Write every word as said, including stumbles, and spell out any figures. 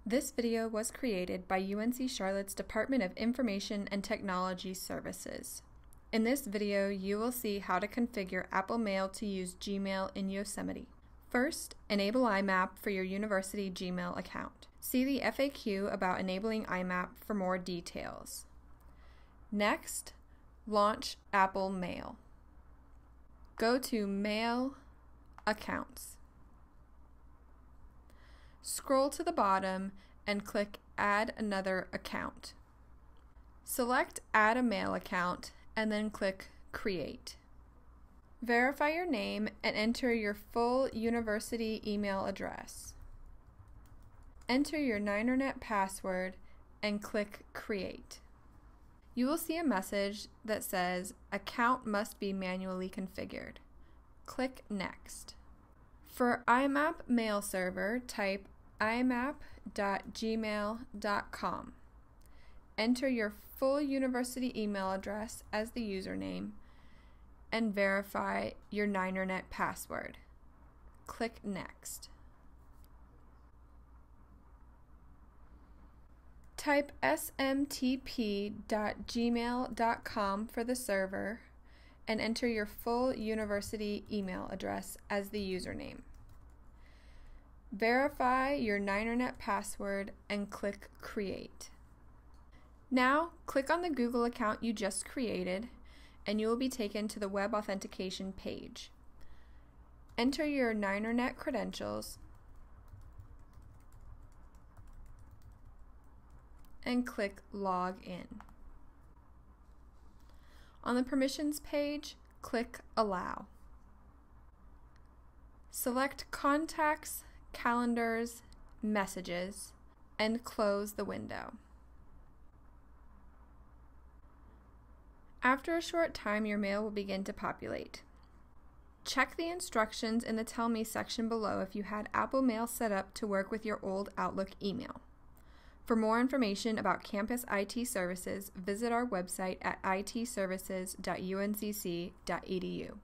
This video was created by U N C Charlotte's Department of Information and Technology Services. In this video, you will see how to configure Apple Mail to use Gmail in Yosemite. First, enable I MAP for your university Gmail account. See the F A Q about enabling I MAP for more details. Next, launch Apple Mail. Go to Mail, Accounts. Scroll to the bottom and click Add Another Account. Select Add a Mail Account and then click Create. Verify your name and enter your full university email address. Enter your NinerNet password and click Create. You will see a message that says Account must be manually configured. Click Next. For I MAP mail server, type I map dot gmail dot com. Enter your full university email address as the username and verify your NinerNet password. Click Next. Type S M T P dot gmail dot com for the server and enter your full university email address as the username. Verify your NinerNet password and click Create. Now, click on the Google account you just created and you will be taken to the web authentication page. Enter your NinerNet credentials and click Log In. On the permissions page, click Allow. Select Contacts, Calendars, Messages, and close the window. After a short time, your mail will begin to populate. Check the instructions in the Tell Me section below if you had Apple Mail set up to work with your old Outlook email. For more information about campus I T services, visit our website at I T services dot U N C C dot E D U.